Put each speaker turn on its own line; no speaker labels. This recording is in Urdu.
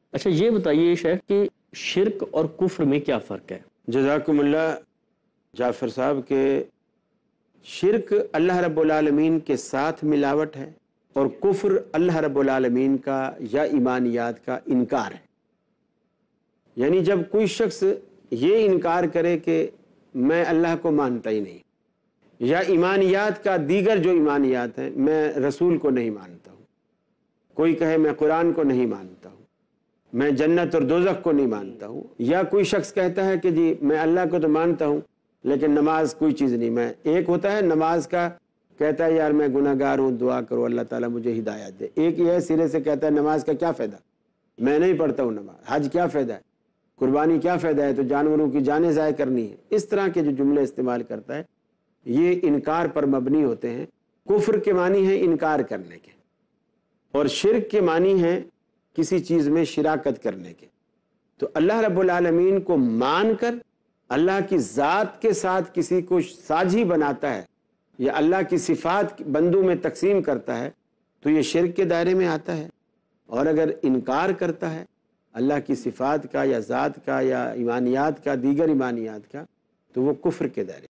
اچھا یہ بتائیے شیخ کہ شرک اور کفر میں کیا فرق ہے؟
جزاکم اللہ جعفر صاحب کے شرک اللہ رب العالمین کے ساتھ ملاوٹ ہے، اور کفر اللہ رب العالمین کا یا ایمانیات کا انکار ہے۔ یعنی جب کوئی شخص یہ انکار کرے کہ میں اللہ کو مانتا ہی نہیں، یا ایمانیات کا دیگر جو ایمانیات ہیں، میں رسول کو نہیں مانتا ہوں، کوئی کہے میں قرآن کو نہیں مانتا ہوں، میں جنت اور دوزخ کو نہیں مانتا ہوں، یا کوئی شخص کہتا ہے کہ جی میں اللہ کو تو مانتا ہوں لیکن نماز کوئی چیز نہیں، میں ایک ہوتا ہے نماز کا کہتا ہے یار میں گناہ گار ہوں، دعا کرو اللہ تعالیٰ مجھے ہدایت دے، ایک یہ سرے سے کہتا ہے نماز کا کیا فائدہ، میں نہیں پڑھتا ہوں نماز، حج کیا فائدہ ہے، قربانی کیا فائدہ ہے، تو جانوروں کی جانیں ضائع کرنی ہے۔ اس طرح کے جو جملے استعمال کرتا ہے یہ انکار پر مبنی ہوتے ہیں۔ کفر کے معنی ہے انکار کرنے کے، اور شرک کے معنی ہے کسی چیز میں شراکت کرنے کے۔ تو اللہ رب العالمین کو مان کر اللہ کی ذات کے ساتھ کسی کو ساجھی بناتا ہے، یا اللہ کی صفات بندوں میں تقسیم کرتا ہے، تو یہ شرک کے دائرے میں آتا ہے۔ اور اگر انکار کرتا ہے اللہ کی صفات کا یا ذات کا یا ایمانیات کا، دیگر ایمانیات کا، تو وہ کفر کے دائرے